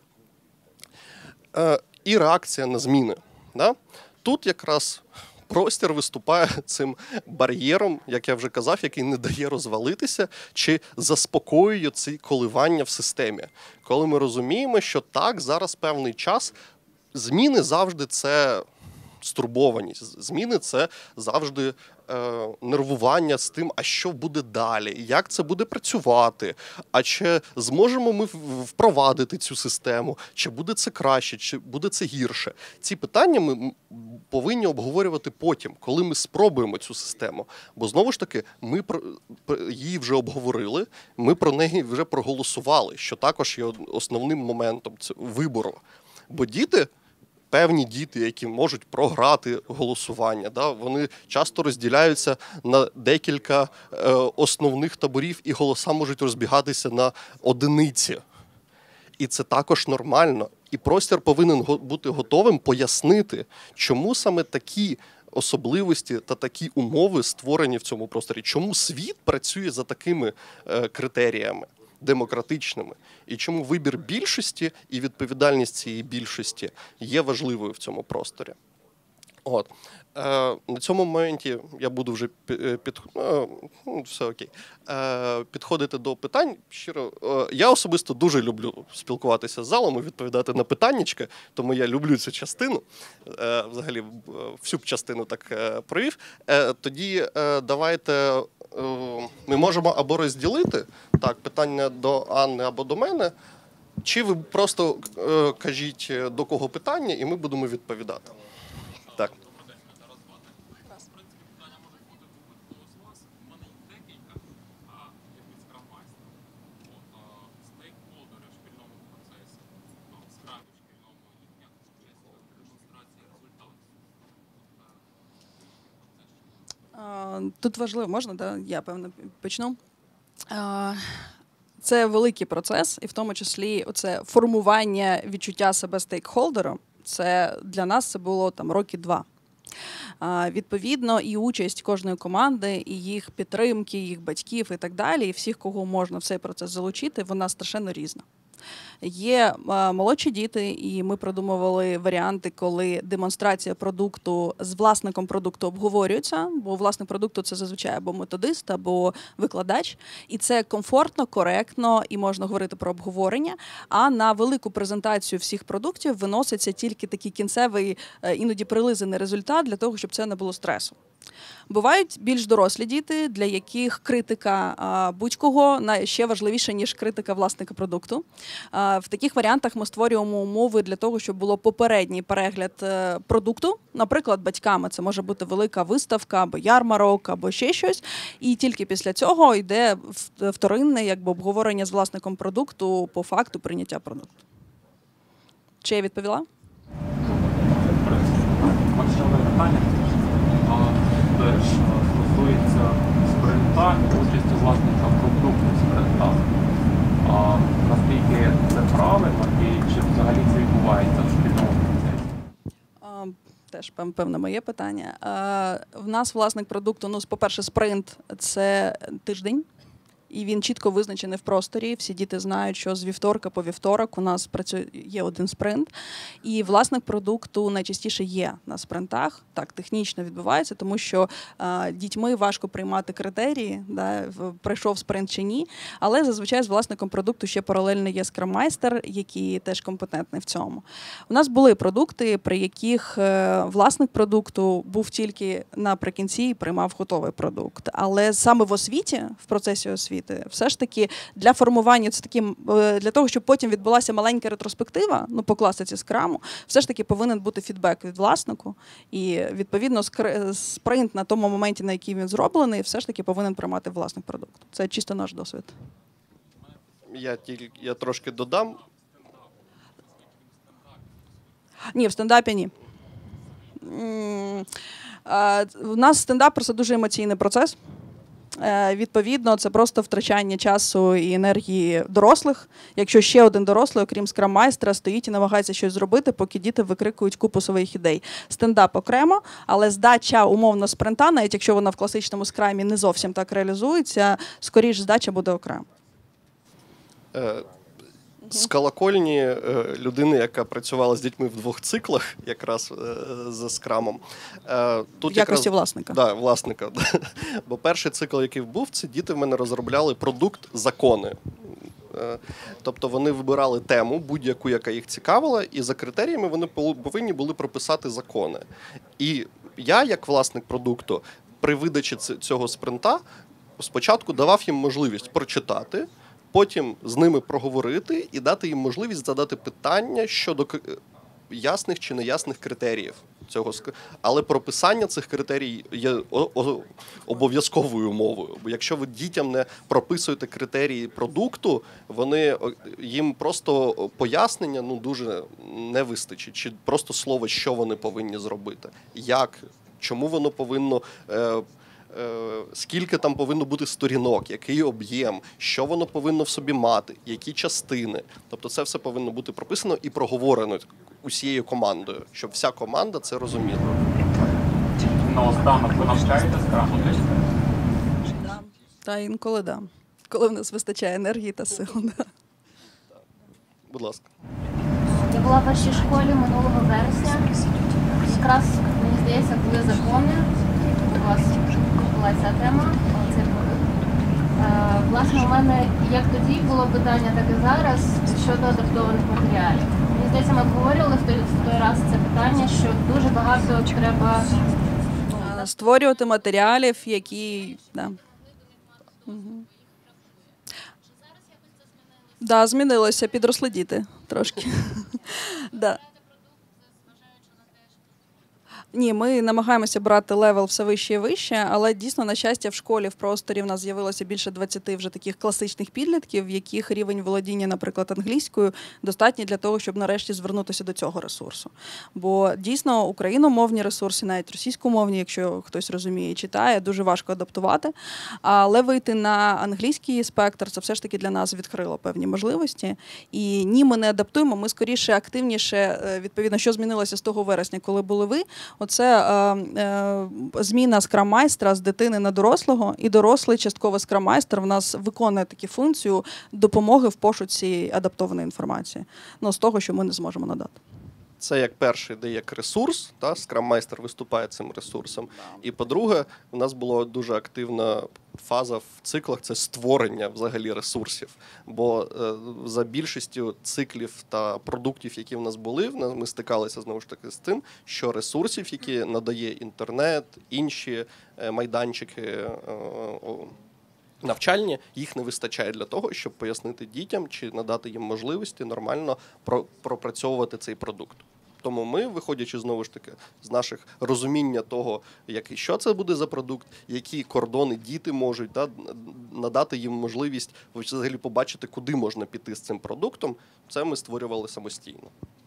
І реакція на зміни. Да? Тут якраз простір виступає цим бар'єром, як я вже казав, який не дає розвалитися чи заспокоює ці коливання в системі. Коли ми розуміємо, що так, зараз певний час, зміни завжди це стурбованість, зміни це завжди нервування з тим, а що буде далі, як це буде працювати, а чи зможемо ми впровадити цю систему, чи буде це краще, чи буде це гірше. Ці питання ми повинні обговорювати потім, коли ми спробуємо цю систему. Бо знову ж таки, ми її вже обговорили, ми про неї вже проголосували, що також є основним моментом вибору. Бо певні діти, які можуть програти голосування, да, вони часто розділяються на декілька основних таборів, і голоса можуть розбігатися на одиниці. І це також нормально. І простір повинен бути готовим пояснити, чому саме такі особливості та такі умови створені в цьому просторі, чому світ працює за такими критеріями демократичними. І чому вибір більшості і відповідальність цієї більшості є важливою в цьому просторі. От. На цьому моменті я буду вже підходити до питань. Щиро, я особисто дуже люблю спілкуватися з залом і відповідати на питаннячка, тому я люблю цю частину. Взагалі, всю частину так провів. Тоді давайте ми можемо або розділити питання до Анни або до мене, чи ви просто кажіть, до кого питання, і ми будемо відповідати. Так. Тут важливо, можна, да? Я, певно, почну. Це великий процес, і в тому числі оце формування відчуття себе стейкхолдером, це для нас це було роки 2. Відповідно, і участь кожної команди, і їх підтримки, їх батьків і так далі, і всіх, кого можна в цей процес залучити, вона страшенно різна. Є молодші діти, і ми продумували варіанти, коли демонстрація продукту з власником продукту обговорюється, бо власник продукту – це зазвичай або методист, або викладач. І це комфортно, коректно, і можна говорити про обговорення. А на велику презентацію всіх продуктів виноситься тільки такий кінцевий, іноді прилизаний результат для того, щоб це не було стресу. Бувають більш дорослі діти, для яких критика будь-кого ще важливіша, ніж критика власника продукту. В таких варіантах ми створюємо умови для того, щоб було попередній перегляд продукту. Наприклад, батьками це може бути велика виставка, або ярмарок, або ще щось. І тільки після цього йде вторинне обговорення з власником продукту по факту прийняття продукту. Чи я відповіла? Теж стосується спринта і участі власника продукту в спринтах. Наскільки це правильно і чи взагалі це відбувається в шкільному процесі? Теж, певне, моє питання. В нас власник продукту, по-перше, спринт – це тиждень. І він чітко визначений в просторі. Всі діти знають, що з вівторка по вівторок у нас є один спринт. І власник продукту найчастіше є на спринтах. Так, технічно відбувається, тому що дітьми важко приймати критерії, пройшов спринт чи ні. Але зазвичай з власником продукту ще паралельно є скрам-майстер, який теж компетентний в цьому. У нас були продукти, при яких власник продукту був тільки наприкінці і приймав готовий продукт. Але саме в освіті, в процесі освіти, освіти. Все ж таки для формування, це такі, для того, щоб потім відбулася маленька ретроспектива, ну, по класиці скраму, все ж таки повинен бути фідбек від власнику. І, відповідно, спринт на тому моменті, на який він зроблений, все ж таки повинен приймати власник продукту. Це чисто наш досвід. Я трошки додам. Ні, в стендапі ні. У нас стендап просто дуже емоційний процес. Відповідно, це просто втрачання часу і енергії дорослих. Якщо ще один дорослий, окрім скрам-майстра, стоїть і намагається щось зробити, поки діти викрикують купу своїх ідей. Стендап окремо, але здача умовно спринта, навіть якщо вона в класичному скрамі не зовсім так реалізується, скоріш здача буде окремо. З колокольні людини, яка працювала з дітьми в 2 циклах, якраз за скрамом. Тут в якості власника. Да, власника. Бо перший цикл, який був, це діти в мене розробляли продукт закони. Тобто вони вибирали тему, будь-яку, яка їх цікавила, і за критеріями вони повинні були прописати закони. І я, як власник продукту, при видачі цього спринта спочатку давав їм можливість прочитати, потім з ними проговорити і дати їм можливість задати питання щодо ясних чи неясних критеріїв цього. Але прописання цих критерій є обов'язковою умовою. Бо якщо ви дітям не прописуєте критерії продукту, їм просто пояснення дуже не вистачить. Чи просто слово, що вони повинні зробити. Як, чому воно повинно... Скільки там повинно бути сторінок, який об'єм, що воно повинно в собі мати, які частини. Тобто це все повинно бути прописано і проговорено усією командою, щоб вся команда це розуміла. Наостанок ви навчаєте скраму? Да. Та інколи да. Коли в нас вистачає енергії та сил. Да. Будь ласка. Я була в вашій школі минулого вересня. Якраз, мені здається, були закони. У вас була ця тема, цей продукт. Власне, у мене як тоді було питання, так і зараз щодо адаптованих матеріалів. Мені здається, ми обговорювали в той раз це питання, що дуже багато треба створювати матеріалів, які... Да. Угу. Да, змінилося, підросли діти трошки. Да. Ні, ми намагаємося брати левел все вище і вище, але дійсно, на щастя, в школі, в просторі в нас з'явилося більше 20 вже таких класичних підлітків, в яких рівень володіння, наприклад, англійською достатній для того, щоб нарешті звернутися до цього ресурсу. Бо дійсно україномовні ресурси, навіть російськомовні, якщо хтось розуміє і читає, дуже важко адаптувати. Але вийти на англійський спектр, це все ж таки для нас відкрило певні можливості. І ні, ми не адаптуємо, ми скоріше активніше, відповідно, що змінилося з того вересня, коли були ви. Оце зміна скрам-майстра з дитини на дорослого, і дорослий частково скрам-майстер в нас виконує таку функцію допомоги в пошуці адаптованої інформації. Ну, з того, що ми не зможемо надати. Це як перший, де як ресурс, та скрам-майстер виступає цим ресурсом. І по-друге, у нас була дуже активна фаза в циклах – це створення взагалі ресурсів. Бо за більшістю циклів та продуктів, які в нас були, ми стикалися знову ж таки з тим, що ресурсів, які надає інтернет, інші майданчики навчальні, їх не вистачає для того, щоб пояснити дітям чи надати їм можливості нормально пропрацьовувати цей продукт. Тому ми, виходячи знову ж таки з наших розуміння того, що це буде за продукт, які кордони діти можуть, надати їм можливість взагалі побачити, куди можна піти з цим продуктом, це ми створювали самостійно.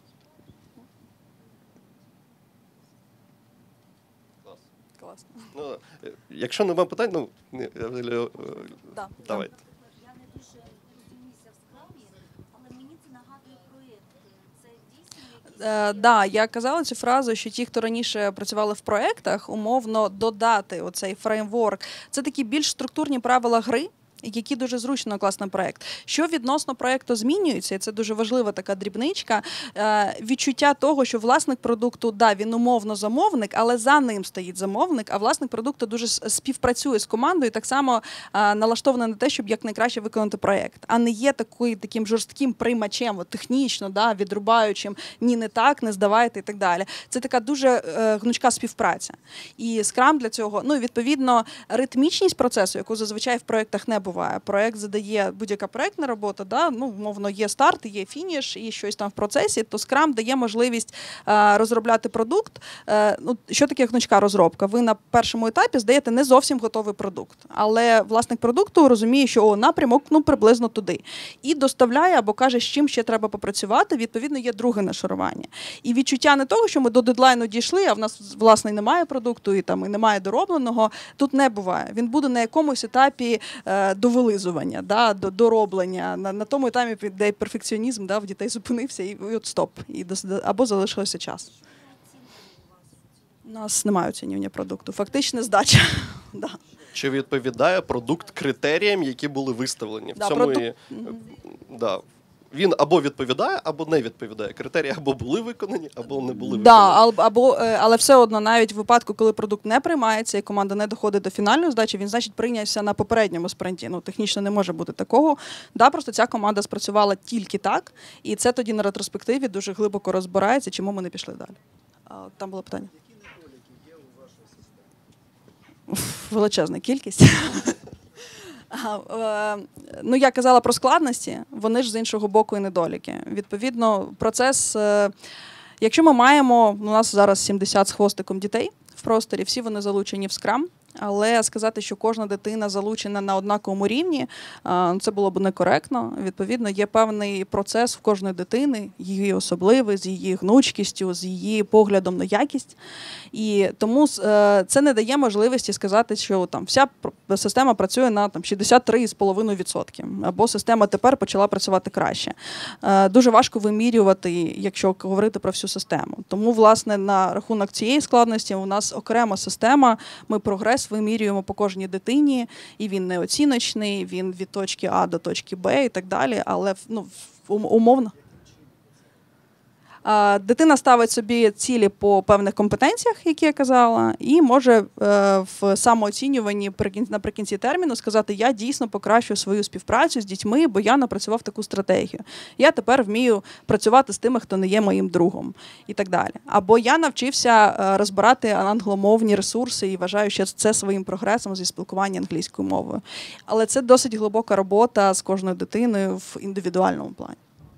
Класно. Ну, якщо немає питань, Да. давайте. Я не дуже розуміюся в скрамі, але мені це нагадує проєкти. Це дійсно якісь... Да, я казала цю фразу, що ті, хто раніше працювали в проєктах, умовно додати оцей фреймворк. Це такі більш структурні правила гри, які дуже зручно класний проєкт. Що відносно проєкту змінюється, і це дуже важлива така дрібничка, відчуття того, що власник продукту, да, він умовно замовник, але за ним стоїть замовник, а власник продукту дуже співпрацює з командою і так само налаштований на те, щоб якнайкраще виконати проєкт, а не є таким жорстким приймачем, технічно, да, відрубаючим, ні, не так, не здавайте і так далі. Це така дуже гнучка співпраця. І Scrum для цього, ну, відповідно, ритмічність процесу, яку зазвичай в проєктах не буває, буває. Проект задає будь-яка проектна робота, да? Ну, умовно, є старт, є фініш і щось там в процесі, то Scrum дає можливість розробляти продукт. Ну, що таке гнучка розробка? Ви на першому етапі здаєте не зовсім готовий продукт, але власник продукту розуміє, що напрямок приблизно туди. І доставляє або каже, з чим ще треба попрацювати, відповідно, є друге нашарування. І відчуття не того, що ми до дедлайну дійшли, а в нас, власне, немає продукту і немає доробленого, тут не буває. Він буде на якомусь етапі довилизування, да, дороблення, на тому етапі, де перфекціонізм, да, в дітей зупинився, і от стоп, або залишилося час. У нас немає оцінювання продукту, фактична здача. Да. Чи відповідає продукт критеріям, які були виставлені? Да, в цьому да. Він або відповідає, або не відповідає. Критерії або були виконані, або не були виконані. Але все одно, навіть в випадку, коли продукт не приймається і команда не доходить до фінальної здачі, він, значить, прийнявся на попередньому спринті. Ну, технічно не може бути такого. Да, просто ця команда спрацювала тільки так, і це тоді на ретроспективі дуже глибоко розбирається, чому ми не пішли далі. Там було питання. Величезна кількість. Ну, я казала про складності, вони ж з іншого боку і недоліки. Відповідно, процес, якщо ми маємо, у нас зараз 70 з хвостиком дітей в просторі, всі вони залучені в Scrum, але сказати, що кожна дитина залучена на однаковому рівні, це було б некоректно. Відповідно, є певний процес в кожної дитини, її особливий, з її гнучкістю, з її поглядом на якість. І тому це не дає можливості сказати, що там вся система працює на 63,5%, або система тепер почала працювати краще. Дуже важко вимірювати, якщо говорити про всю систему. Тому, власне, на рахунок цієї складності у нас окрема система, ми прогрес вимірюємо по кожній дитині, і він не оціночний, він від точки А до точки Б і так далі, але умовно. Дитина ставить собі цілі по певних компетенціях, які я казала, і може в самооцінюванні наприкінці терміну сказати, я дійсно покращую свою співпрацю з дітьми, бо я напрацював таку стратегію. Я тепер вмію працювати з тими, хто не є моїм другом і так далі. Або я навчився розбирати англомовні ресурси і вважаю, що це своїм прогресом зі спілкування англійською мовою. Але це досить глибока робота з кожною дитиною в індивідуальному плані.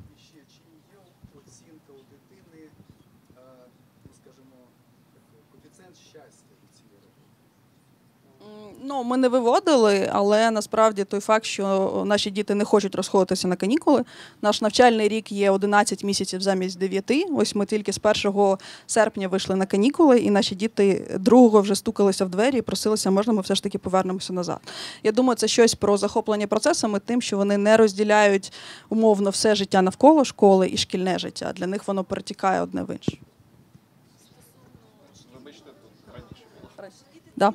Ну, ми не виводили, але насправді той факт, що наші діти не хочуть розходитися на канікули. Наш навчальний рік є 11 місяців замість 9. Ось ми тільки з 1 серпня вийшли на канікули, і наші діти 2-го вже стукалися в двері і просилися, можна ми все ж таки повернемося назад. Я думаю, це щось про захоплення процесами тим, що вони не розділяють умовно все життя навколо школи і шкільне життя. Для них воно перетікає одне в інше. Вибачте, тут раніше було. Да.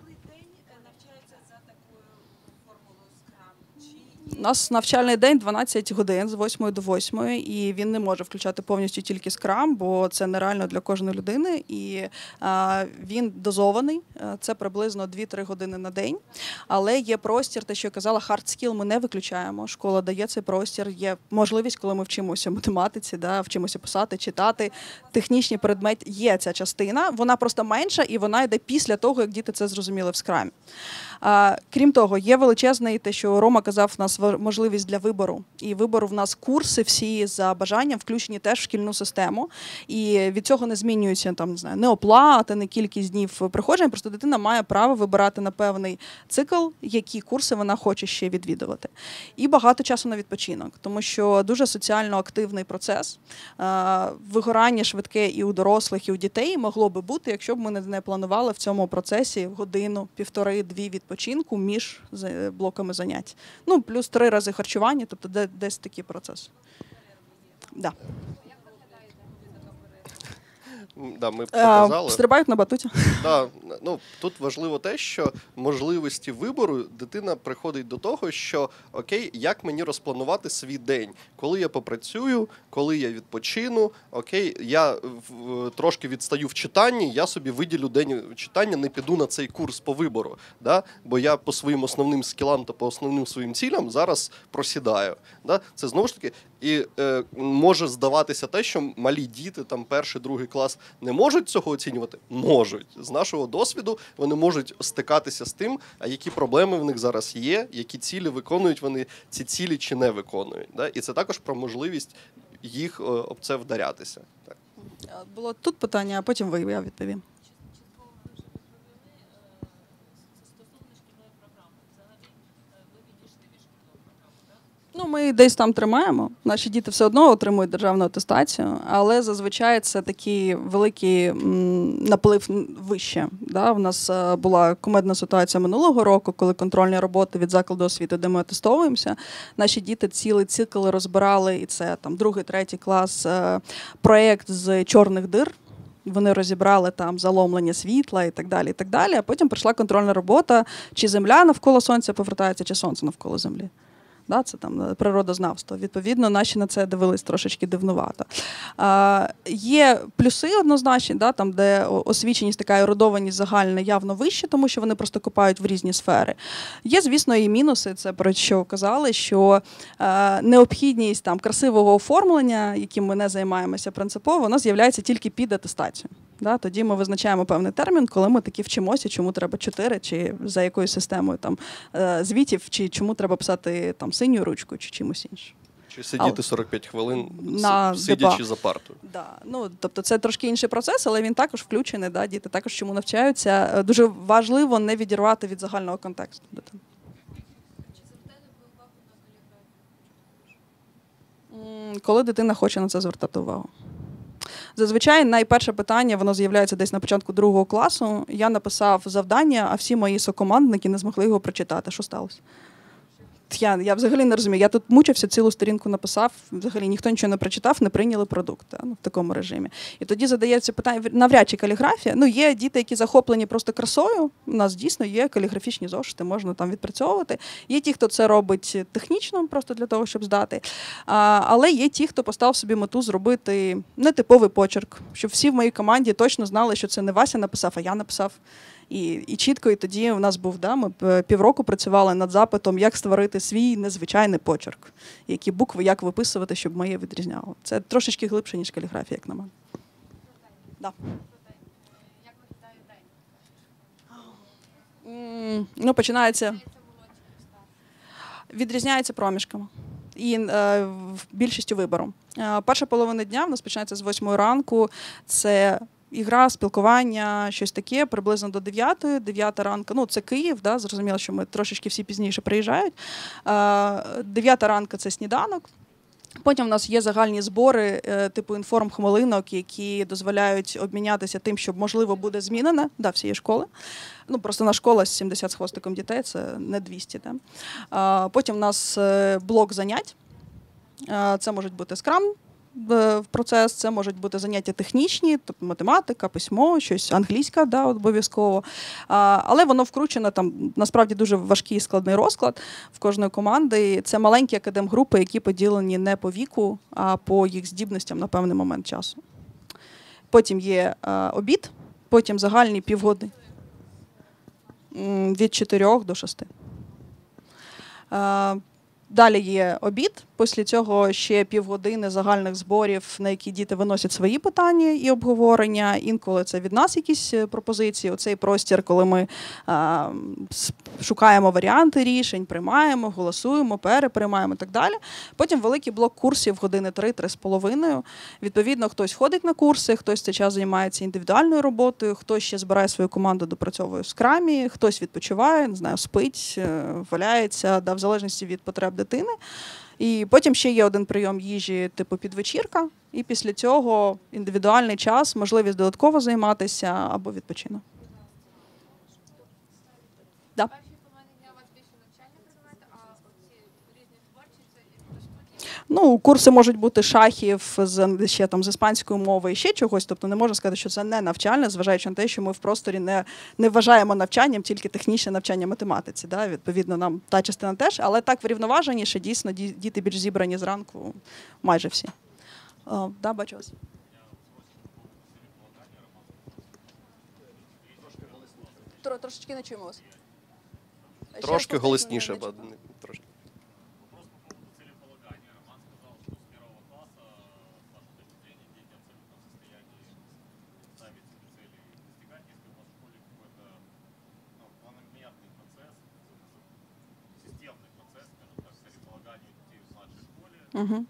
У нас навчальний день 12 годин з 8 до 8, і він не може включати повністю тільки Scrum, бо це нереально для кожної людини, і він дозований, це приблизно 2-3 години на день, але є простір, те, що я казала, hard skill ми не виключаємо, школа дає цей простір, є можливість, коли ми вчимося математиці, да, вчимося писати, читати, технічні предмети, є ця частина, вона просто менша, і вона йде після того, як діти це зрозуміли в Scrum. Крім того, є величезний, те, що Рома казав, у нас можливість для вибору. І вибору в нас курси всі за бажанням включені теж в шкільну систему. І від цього не змінюється там, не знаю, не оплата, не кількість днів приходження. Просто дитина має право вибирати на певний цикл, які курси вона хоче ще відвідувати. І багато часу на відпочинок, тому що дуже соціально активний процес. Вигорання швидке і у дорослих, і у дітей могло би бути, якщо б ми не планували в цьому процесі годину, 1,5-2 відпочинку між блоками занять. Ну, плюс 3 рази харчування, тобто десь такий процес. Да. Да, ми показали. Стрибають на батуті. Да, ну, тут важливо те, що можливості вибору дитина приходить до того, що окей, як мені розпланувати свій день, коли я попрацюю, коли я відпочину, окей, я трошки відстаю в читанні, я собі виділю день читання, не піду на цей курс по вибору, да? Бо я по своїм основним скілам та по основним своїм цілям зараз просідаю. Да? Це знову ж таки І може здаватися те, що малі діти, там перший, другий клас, не можуть цього оцінювати? Можуть. З нашого досвіду вони можуть стикатися з тим, а які проблеми в них зараз є, які цілі виконують вони ці цілі чи не виконують. Да? І це також про можливість їх об це вдарятися. Так. Було тут питання, а потім я відповім. Ну, ми десь там тримаємо. Наші діти все одно отримують державну атестацію, але зазвичай це такий великий наплив вище. Да? У нас була кумедна ситуація минулого року, коли контрольні роботи від закладу освіти, де ми атестовуємося, наші діти цілий цикл розбирали, і це там 2-3 клас, проєкт з чорних дир. Вони розібрали там заломлення світла і так далі, і так далі. А потім прийшла контрольна робота, чи Земля навколо Сонця повертається, чи Сонце навколо Землі. Да, це там природознавство. Відповідно, наші на це дивились трошечки дивнувато. Є плюси однозначні, да, там, де освіченість, така ерудованість загальна явно вища, тому що вони просто копають в різні сфери. Є, звісно, і мінуси, це про що казали, що необхідність там, красивого оформлення, яким ми не займаємося принципово, вона з'являється тільки під атестацію. Да, тоді ми визначаємо певний термін, коли ми таки вчимося, чому треба 4, чи за якоюсь системою там, звітів, чи чому треба писати там, синьою ручкою, чи чимось іншим. Чи сидіти 45 хвилин, на сидячи за партою. Да. Ну, тобто це трошки інший процес, але він також включений, да, діти також чому навчаються. Дуже важливо не відірвати від загального контексту дитини. Коли дитина хоче на це звертати увагу. Зазвичай найперше питання, воно з'являється десь на початку 2 класу. Я написав завдання, а всі мої сокомандники не змогли його прочитати. Що сталося? Я взагалі не розумію. Я тут мучився, цілу сторінку написав, взагалі ніхто нічого не прочитав, не прийняли продукт в такому режимі. І тоді задається питання, навряд чи каліграфія. Ну, є діти, які захоплені просто красою, у нас дійсно є каліграфічні зошити, можна там відпрацьовувати. Є ті, хто це робить технічно, просто для того, щоб здати. Але є ті, хто поставив собі мету зробити нетиповий почерк, щоб всі в моїй команді точно знали, що це не Вася написав, а я написав. І чітко, і тоді у нас був, да, ми півроку працювали над запитом, як створити свій незвичайний почерк, які букви, як виписувати, щоб моє відрізняло. Це трошечки глибше, ніж каліграфія, як на мене. Да. Як виглядає день? Ну, починається, відрізняється проміжками і більшістю вибору. Перша половина дня в нас починається з 8 ранку, це ігра, спілкування, щось таке, приблизно до 9 ранку. Ну, це Київ, да, зрозуміло, що ми трошечки всі пізніше приїжджають. 9 ранку – це сніданок. Потім у нас є загальні збори типу інформхмолинок, які дозволяють обмінятися тим, що, можливо, буде змінене, да, всієї школи. Ну, просто на школа з 70 з хвостиком дітей, це не 200. Да. Потім у нас блок занять. Це можуть бути скрам, в процес, це можуть бути заняття технічні, тобто математика, письмо, щось англійська, да, обов'язково. Але воно вкручено, там насправді дуже важкий і складний розклад в кожної команди. Це маленькі академгрупи, які поділені не по віку, а по їх здібностям на певний момент часу. Потім є обід, потім загальні півгодини від 4 до 6. Далі є обід, після цього ще півгодини загальних зборів, на які діти виносять свої питання і обговорення. Інколи це від нас якісь пропозиції. Оцей простір, коли ми шукаємо варіанти рішень, приймаємо, голосуємо, переприймаємо і так далі. Потім великий блок курсів години 3-3,5. Відповідно, хтось ходить на курси, хтось цей час займається індивідуальною роботою, хтось ще збирає свою команду, допрацьовує в скрамі, хтось відпочиває, не знаю, спить, валяється, да, в залежності від потреб дитини. І потім ще є один прийом їжі типу підвечірка, і після цього індивідуальний час, можливість додатково займатися або відпочинок. Да. Ну, курси можуть бути шахів ще там з іспанської мови і ще чогось, тобто не можна сказати, що це не навчальне, зважаючи на те, що ми в просторі не вважаємо навчанням тільки технічне навчання математиці. Да? Відповідно, нам та частина теж, але так врівноваженіше, дійсно, діти більш зібрані зранку, майже всі. Да, бачу вас. Трошечки не чуємо вас. Трошки голосніше, трошки. Угу.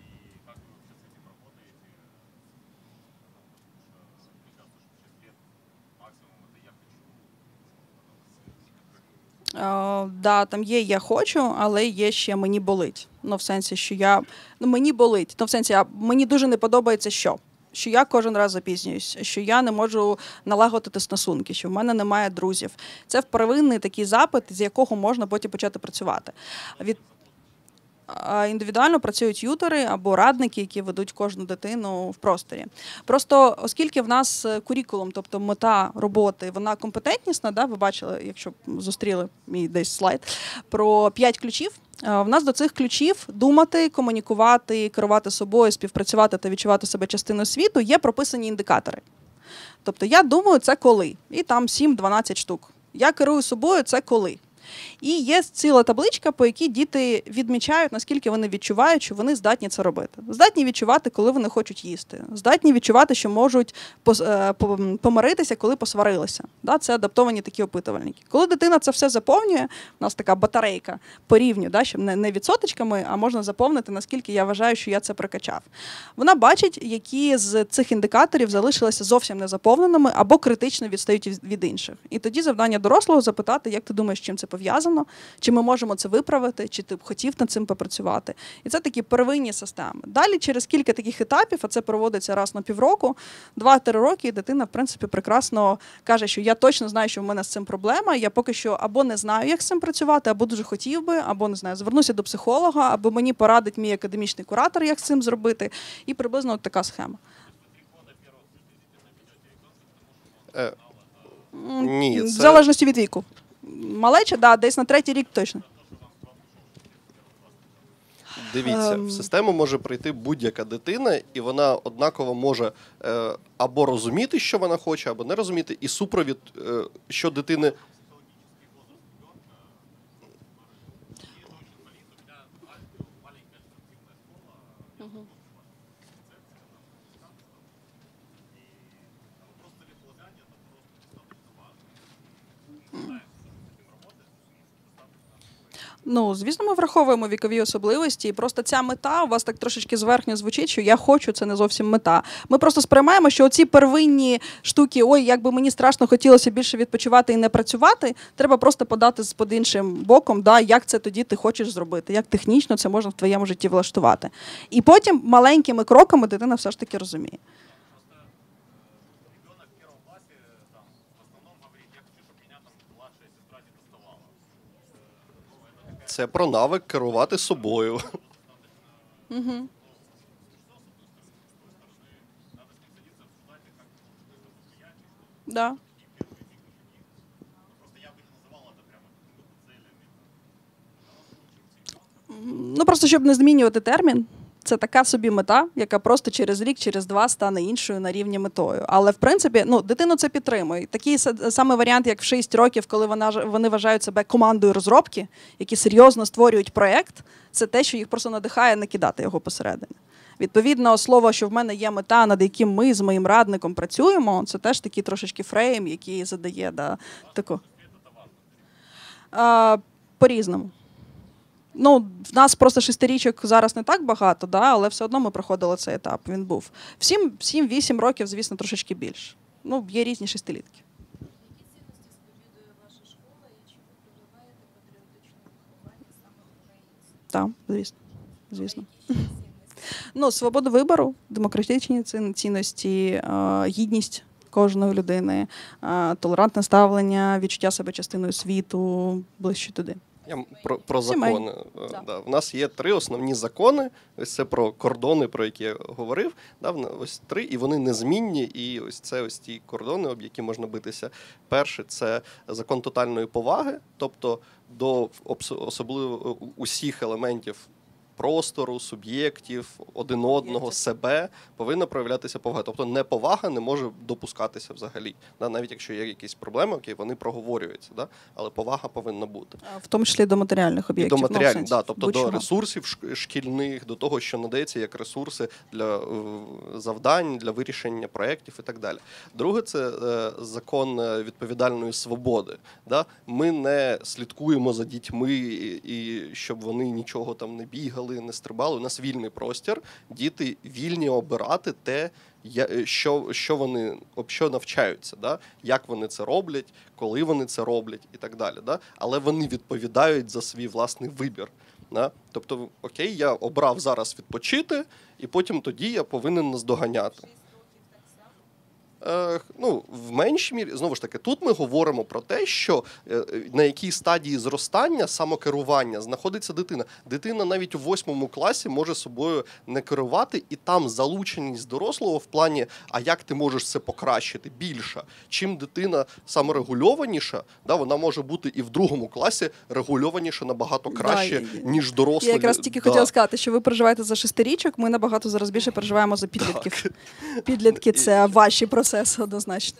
Да, там є «я хочу», але є ще «мені болить». Ну, в сенсі, що мені болить. Ну, в сенсі, мені дуже не подобається що я кожен раз запізнююсь, що я не можу налагодити стосунки, що в мене немає друзів. Це первинний такий запит, з якого можна потім почати працювати. Індивідуально працюють т'ютери або радники, які ведуть кожну дитину в просторі. Просто оскільки в нас курікулум, тобто мета роботи, вона компетентнісна, да, ви бачили, якщо зустріли мій десь слайд, про 5 ключів. В нас до цих ключів думати, комунікувати, керувати собою, співпрацювати та відчувати себе частиною світу є прописані індикатори. Тобто я думаю, це коли. І там 7-12 штук. Я керую собою, це коли. І є ціла табличка, по якій діти відмічають, наскільки вони відчувають, що вони здатні це робити. Здатні відчувати, коли вони хочуть їсти. Здатні відчувати, що можуть помиритися, коли посварилися. Це адаптовані такі опитувальники. Коли дитина це все заповнює, у нас така батарейка по рівню, щоб не відсоточками, а можна заповнити, наскільки я вважаю, що я це прокачав. Вона бачить, які з цих індикаторів залишилися зовсім незаповненими або критично відстають від інших. І тоді завдання дорослого запитати, як ти думаєш, з чим це пов'язано, чи ми можемо це виправити, чи ти б хотів над цим попрацювати. І це такі первинні системи. Далі через кілька таких етапів, а це проводиться раз на півроку, 2-3 роки, і дитина, в принципі, прекрасно каже, що я точно знаю, що в мене з цим проблема, я поки що або не знаю, як з цим працювати, або дуже хотів би, або, не знаю, звернуся до психолога, або мені порадить мій академічний куратор, як з цим зробити. І приблизно от така схема. Ні, В залежності від віку. Малеча, да, десь на 3-й рік точно. Дивіться, в систему може прийти будь-яка дитина, і вона однаково може або розуміти, що вона хоче, або не розуміти, і супровід, що дитини... Ну, звісно, ми враховуємо вікові особливості, і просто ця мета у вас так трошечки зверхньо звучить, що я хочу, це не зовсім мета. Ми просто сприймаємо, що оці первинні штуки, ой, як би мені страшно хотілося більше відпочивати і не працювати, треба просто подати з-під іншим боком, да, як це тоді ти хочеш зробити, як технічно це можна в твоєму житті влаштувати. І потім маленькими кроками дитина все ж таки розуміє. Це про навик керувати собою. Угу. Да. Ну, просто щоб не змінювати термін. Це така собі мета, яка просто через рік, через 2 стане іншою на рівні метою. Але, в принципі, дитину це підтримує. Такий самий варіант, як в 6 років, коли вони вважають себе командою розробки, які серйозно створюють проєкт, це те, що їх просто надихає не кидати його посередині. Відповідно, слово, що в мене є мета, над яким ми з моїм радником працюємо, це теж такий трошечки фрейм, який задає таку. По-різному. В нас просто 6-річок зараз не так багато, але все одно ми проходили цей етап, він був. В 7-8 років, звісно, трошечки більше. Є різні 6-літки. Які цінності сповідує ваша школа і чи ви прививаєте патріотичне виховання саме українців? Так, звісно. Свобода вибору, демократичні цінності, гідність кожної людини, толерантне ставлення, відчуття себе частиною світу, ближче туди. Я про закони. Да. У нас є 3 основні закони. Ось це про кордони, про які я говорив. Да, ось 3, і вони незмінні. І ось це ось ті кордони, об які можна битися. Перший – це закон тотальної поваги, тобто до особливо усіх елементів простору, суб'єктів, один одного, себе повинна проявлятися повага. Тобто неповага не може допускатися взагалі. Навіть якщо є якісь проблеми, окей, вони проговорюються, але повага повинна бути. В тому числі до матеріальних об'єктів. І до матеріальних, тобто до ресурсів шкільних, до того, що надається як ресурси для завдань, для вирішення проєктів і так далі. Друге – це закон відповідальної свободи. Ми не слідкуємо за дітьми, і щоб вони нічого там не бігали, бігали, не стрибали. У нас вільний простір. Діти вільні обирати те, що вони що навчаються, да? Як вони це роблять, коли вони це роблять і так далі. Да? Але вони відповідають за свій власний вибір. Да? Тобто, окей, я обрав зараз відпочити, і потім тоді я повинен наздоганяти. Ну, в меншій мірі, знову ж таки, тут ми говоримо про те, що на якій стадії зростання, самокерування знаходиться дитина. Дитина навіть у 8 класі може собою не керувати, і там залученість дорослого в плані, а як ти можеш це покращити, більша. Чим дитина саморегульованіша, да, вона може бути і в 2 класі регульованіша набагато краще, ніж доросла. Я якраз тільки хотіла сказати, що ви переживаєте за 6-річок, ми набагато зараз більше переживаємо за підлітків. Підлітки – це ваші процеси однозначно.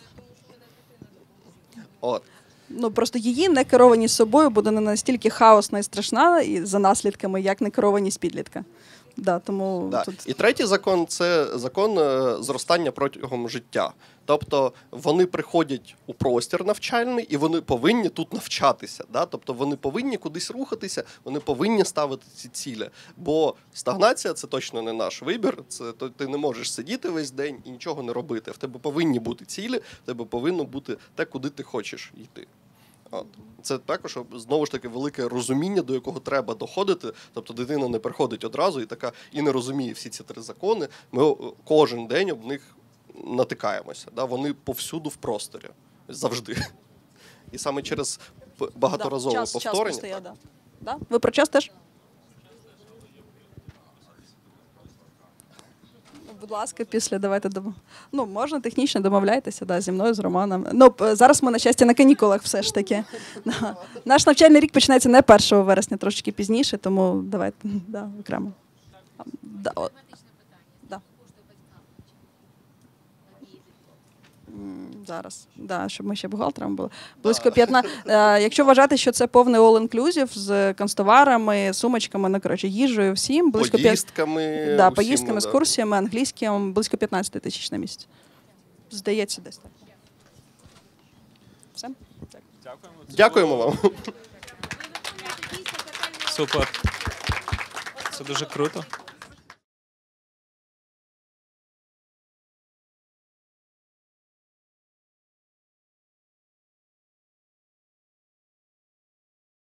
От. Ну, просто її некерованість собою буде не настільки хаосна і страшна і за наслідками, як некерованість підлітка. Да, тому Да. тут... І третій закон – це закон зростання протягом життя. Тобто вони приходять у простір навчальний і вони повинні тут навчатися. Да? Тобто вони повинні кудись рухатися, вони повинні ставити ці цілі. Бо стагнація – це точно не наш вибір. Ти не можеш сидіти весь день і нічого не робити. В тебе повинні бути цілі, в тебе повинно бути те, куди ти хочеш йти. От. Це також, знову ж таки, велике розуміння, до якого треба доходити. Тобто дитина не приходить одразу і не розуміє всі ці 3 закони. Ми кожен день об них натикаємося. Да? Вони повсюду в просторі. Завжди. І саме через багаторазове повторення. Час постає, да. Ви про час теж? Будь ласка, після давайте Ну, можна технічно домовляйтеся, да, зі мною, з Романом. Ну, зараз ми, на щастя, на канікулах все ж таки. Да. Наш навчальний рік починається не 1 вересня, трошки пізніше, тому давайте, да, окремо. Да. Зараз, да, щоб ми ще бухгалтером були. Близько 15. Якщо вважати, що це повний all-inclusive з канцтоварами, сумочками, ну, коротше, їжею, всім. Поїздками. Да, поїздками, екскурсіями, англійським, близько 15 тисяч на місяць. Здається, десь так. Все? Дякуємо вам. Супер. Це дуже круто.